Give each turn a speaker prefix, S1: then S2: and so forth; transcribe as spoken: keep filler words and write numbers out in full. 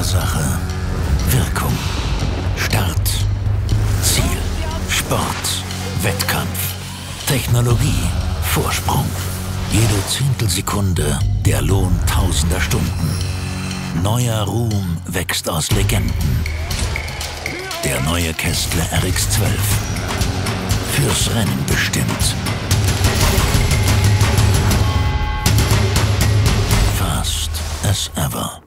S1: Ursache, Wirkung, Start, Ziel, Sport, Wettkampf, Technologie, Vorsprung. Jede Zehntelsekunde der Lohn tausender Stunden. Neuer Ruhm wächst aus Legenden. Der neue Kestler R X zwölf. Fürs Rennen bestimmt. Fast as ever.